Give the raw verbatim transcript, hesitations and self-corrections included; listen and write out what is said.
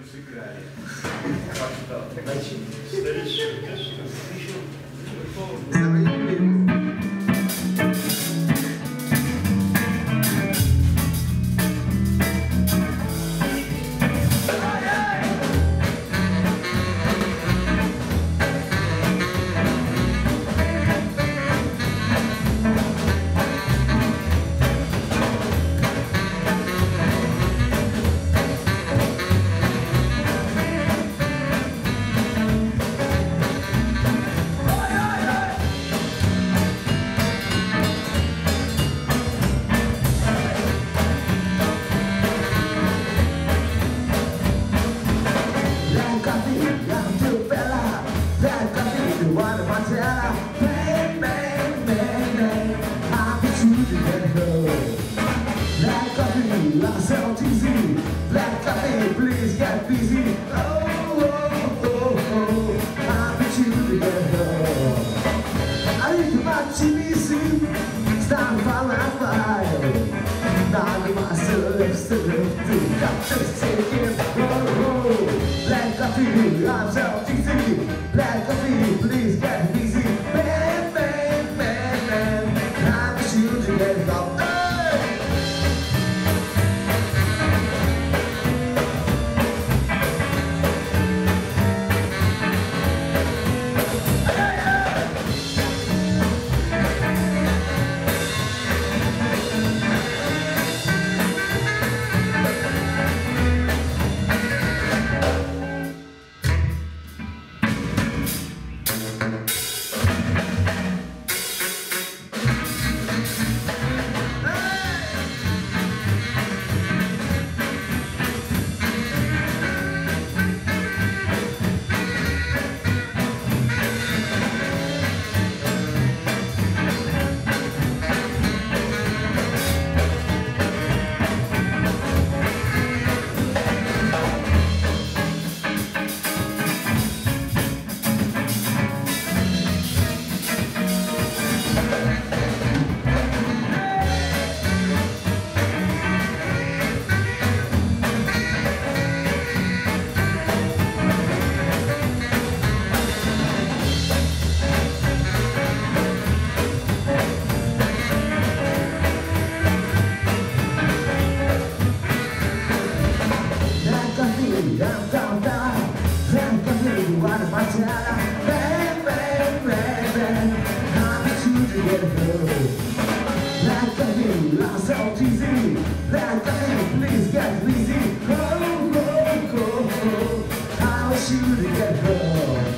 sypialni. Black coffee, please get busy. Oh, oh, oh, oh, I bet you to get home. I need to watch T V soon. Stand for a fire. Now you must live, still live, do got just take it. Oh, oh, black coffee, I'm so dizzy. Black coffee, please get busy. Man, man, man, man, I bet you to get home. Down, down, down, black coffee, you wanna my town. Bang, bang, bang, bang, I'm too to get home. Black coffee, I'm so dizzy. Black coffee, please get busy. Go, go, go, go, I wish you to get home.